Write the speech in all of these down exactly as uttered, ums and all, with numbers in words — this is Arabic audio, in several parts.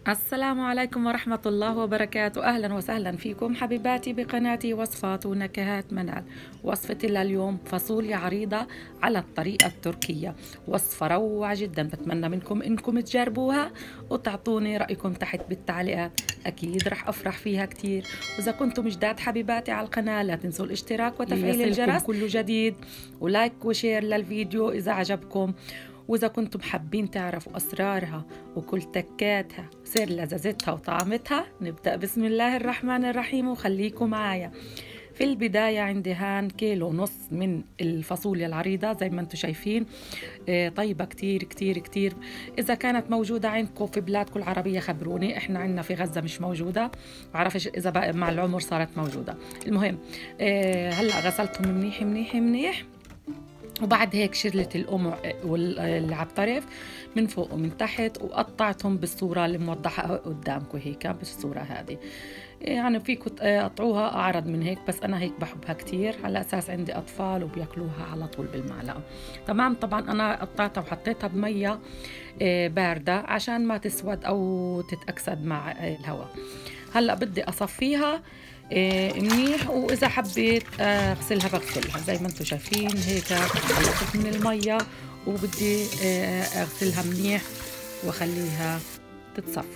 السلام عليكم ورحمة الله وبركاته. أهلا وسهلا فيكم حبيباتي بقناتي وصفات ونكهات منال. وصفتي لليوم فاصوليا عريضة على الطريقة التركية، وصفة روعة جدا. بتمنى منكم إنكم تجربوها وتعطوني رأيكم تحت بالتعليقات، أكيد رح أفرح فيها كتير. وإذا كنتم جداد حبيباتي على القناة لا تنسوا الاشتراك وتفعيل الجرس كل جديد، ولايك وشير للفيديو إذا عجبكم. وإذا كنتم حابين تعرفوا أسرارها وكل تكاتها سر لذاذتها وطعمتها، نبدأ بسم الله الرحمن الرحيم وخليكم معايا. في البداية عندي هان كيلو ونص من الفاصوليا العريضة زي ما انتم شايفين، طيبة كتير كتير كتير. إذا كانت موجودة عندكم في بلادكم العربية خبروني، إحنا عندنا في غزة مش موجودة، معرفش إذا بقى مع العمر صارت موجودة. المهم هلأ غسلتهم منيح منيح منيح، وبعد هيك شلت القمع واللي على الطرف من فوق ومن تحت، وقطعتهم بالصورة اللي موضحة قدامكم هيك بالصورة هذه. يعني فيكم تقطعوها أعرض من هيك، بس أنا هيك بحبها كتير على أساس عندي أطفال وبياكلوها على طول بالمعلقة. تمام. طبعا أنا قطعتها وحطيتها بمية باردة عشان ما تسود أو تتأكسد مع الهواء. هلأ بدي أصفيها إيه منيح، واذا حبيت اغسلها بغسلها زي ما انتم شايفين هيك. خلصت من الميه وبدي اغسلها منيح واخليها تتصفى.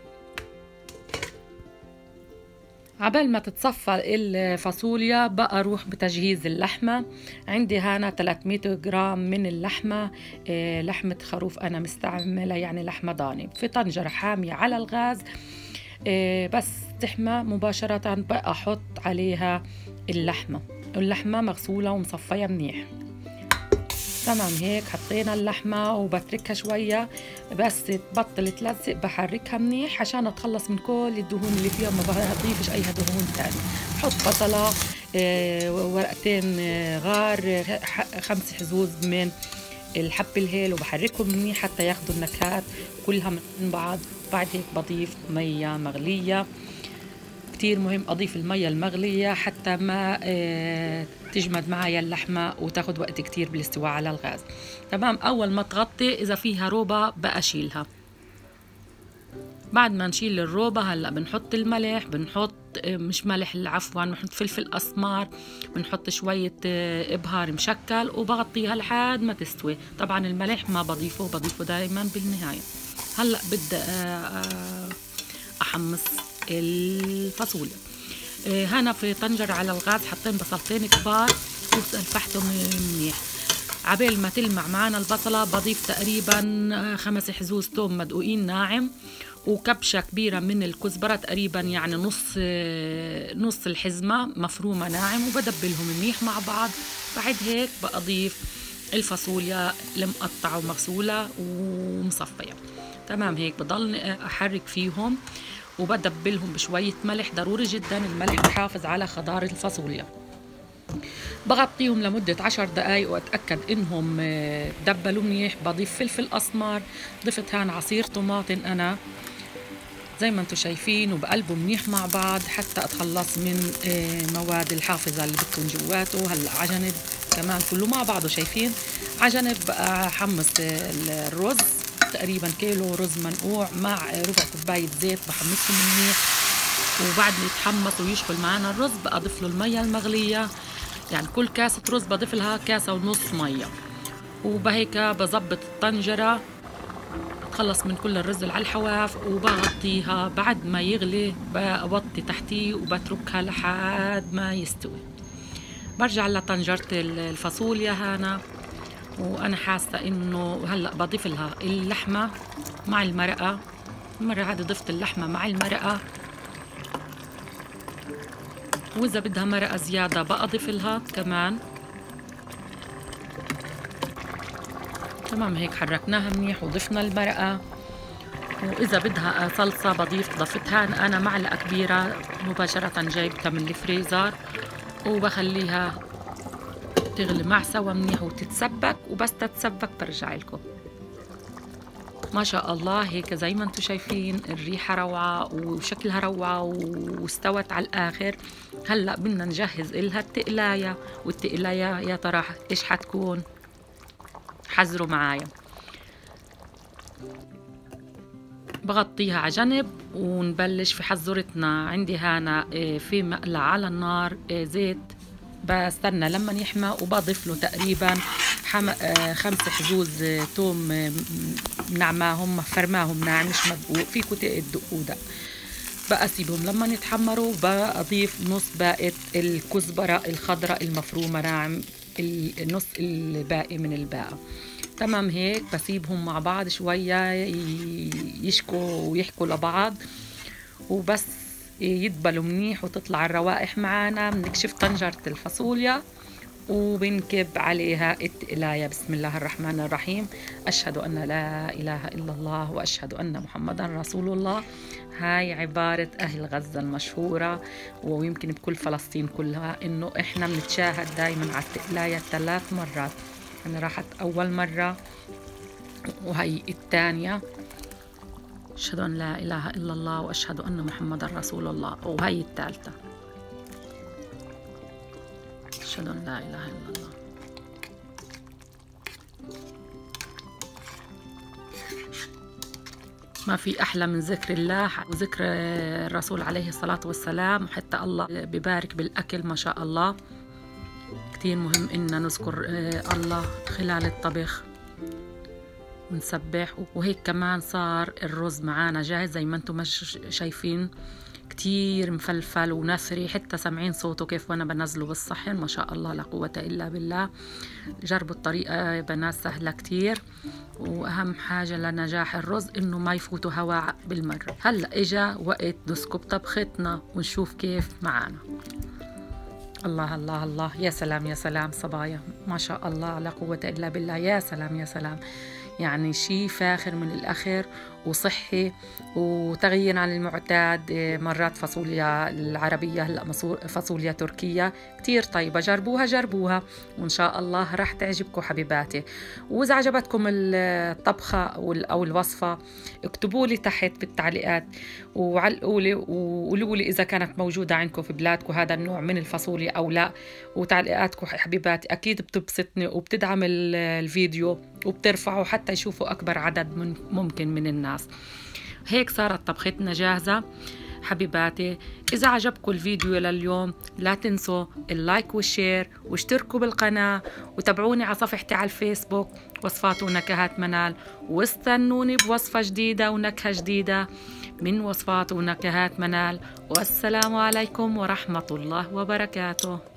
عبال ما تتصفى الفاصوليا بقى اروح بتجهيز اللحمه. عندي هنا ثلاثمية جرام من اللحمه، إيه لحمه خروف انا مستعمله، يعني لحمه ضاني، في طنجره حاميه على الغاز. إيه بس تحمى مباشرة بقى أحط عليها اللحمة. اللحمة مغسولة ومصفية منيح. تمام هيك حطينا اللحمة وبتركها شوية بس تبطل تلزق، بحركها منيح عشان أتخلص من كل الدهون اللي فيها، ما بضيفش أي دهون تاني. بحط بصلة، إيه ورقتين غار، خمس حزوز من الحب الهيل، وبحركهم منيح حتى ياخدوا النكهات كلها من بعض. بعد هيك بضيف مية مغلية، كتير مهم أضيف المية المغلية حتى ما اه تجمد معايا اللحمة وتاخد وقت كتير بالاستواء على الغاز. تمام. أول ما تغطي إذا فيها روبة بقى أشيلها. بعد ما نشيل الروبة هلأ بنحط الملح، بنحط مش ملح عفوا بنحط فلفل أسمر، بنحط شوية إبهار مشكل، وبغطيها لحد ما تستوي. طبعا الملح ما بضيفه، بضيفه دايما بالنهاية. هلأ بدي أحمص الفاصوليا. هنا في طنجرة على الغاز حطين بصلتين كبار وسلفحتهم منيح. عبال ما تلمع معنا البصلة بضيف تقريبا خمس حزوز توم مدقوقين ناعم، وكبشة كبيرة من الكزبرة تقريبا يعني نص نص الحزمة مفرومة ناعم، وبدبلهم منيح مع بعض. بعد هيك بأضيف الفاصوليا المقطعة ومغسولة ومصفية. تمام هيك بضل أحرك فيهم وبدبلهم بشوية ملح، ضروري جدا الملح بحافظ على خضار الفاصوليا. بغطيهم لمدة عشر دقايق وأتأكد إنهم دبلوا منيح. بضيف فلفل أسمر، ضفت هان عصير طماطم أنا زي ما انتم شايفين، وبقلبوا منيح مع بعض حتى أتخلص من مواد الحافظة اللي بتكون جواته. هلأ عجنب كمان كله مع بعضه شايفين. عجنب بقى حمص الرز، تقريبا كيلو رز منقوع مع ربع كوباية زيت بحمصهم منيح. وبعد ما يتحمص ويشغل معنا الرز بقى أضيف له المية المغلية، يعني كل كاسة رز بضيف لها كاسة ونص مية. وبهيك بظبط الطنجرة بتخلص من كل الرز اللي على الحواف، وبغطيها. بعد ما يغلي بوطي تحتيه وبتركها لحد ما يستوي. برجع لطنجرة الفاصوليا هنا، وانا حاسه انه هلا بضيف لها اللحمه مع المرقه. المره هذه ضفت اللحمه مع المرقه، واذا بدها مرقه زياده بضيف لها كمان. تمام هيك حركناها منيح وضفنا المرقه. واذا بدها صلصه بضيف، ضفتها انا معلقه كبيره مباشره جايبتها من الفريزر، وبخليها تغلي مع سوا منيح وتتسبك، وبس تتسبك برجع لكم. ما شاء الله هيك زي ما انتم شايفين الريحة روعة وشكلها روعة واستوت على الآخر. هلأ بدنا نجهز إلها التقلاية، والتقلاية يا ترى إيش حتكون؟ حذروا معايا. بغطيها على جنب ونبلش في حزورتنا. عندي هنا في مقلة على النار زيت، بستنى لما يحمى وبضيف له تقريبا خمس حزوز توم نعماهم فرماهم ناعم مش مدقوق، فيكم تدقوا ده. بسيبهم لما يتحمروا، بضيف نص باقة الكزبرة الخضراء المفرومة ناعم، النص الباقي من الباقة. تمام هيك بسيبهم مع بعض شوية يشكوا ويحكوا لبعض وبس يدبلوا منيح وتطلع الروائح معانا. بنكشف طنجرة الفاصوليا وبنكب عليها التقلاية. بسم الله الرحمن الرحيم. أشهد أن لا إله إلا الله وأشهد أن محمدا رسول الله. هاي عبارة أهل غزة المشهورة ويمكن بكل فلسطين كلها، إنه إحنا بنتشاهد دايما على التقلاية ثلاث مرات. أنا راحت أول مرة وهي الثانية أشهد أن لا إله إلا الله وأشهد أن محمدا رسول الله، وهي الثالثة أشهد أن لا إله إلا الله. ما في أحلى من ذكر الله وذكر الرسول عليه الصلاة والسلام، حتى الله ببارك بالأكل ما شاء الله. كتير مهم إننا نذكر الله خلال الطبخ ونسبح. وهيك كمان صار الرز معانا جاهز زي ما انتم مش شايفين، كتير مفلفل ونثري، حتى سمعين صوته كيف وانا بنزله بالصحن. ما شاء الله لا قوة الا بالله. جربوا الطريقة يا بنات، سهلة كتير، واهم حاجة لنجاح الرز انه ما يفوتوا هواء بالمرة. هلا اجا وقت نسكب طبختنا ونشوف كيف معانا. الله الله الله، يا سلام يا سلام صبايا، ما شاء الله لا قوة الا بالله. يا سلام يا سلام، يعني شيء فاخر من الآخر وصحي وتغيير عن المعتاد. مرات فاصوليا العربية، هلا فاصوليا تركية كتير طيبة. جربوها جربوها وإن شاء الله راح تعجبكم حبيباتي. وإذا عجبتكم الطبخة أو الوصفة اكتبوا لي تحت بالتعليقات وعلقوا لي وقولوا لي إذا كانت موجودة عندكم في بلادكم هذا النوع من الفاصوليا أو لا. وتعليقاتكم حبيباتي أكيد بتبسطني وبتدعم الفيديو وبترفعه حتى يشوفوا أكبر عدد من ممكن من الناس. هيك صارت طبختنا جاهزة حبيباتي. إذا عجبكم الفيديو لليوم لا تنسوا اللايك والشير واشتركوا بالقناة وتابعوني على صفحتي على الفيسبوك وصفات ونكهات منال، واستنوني بوصفة جديدة ونكهة جديدة من وصفات ونكهات منال. والسلام عليكم ورحمة الله وبركاته.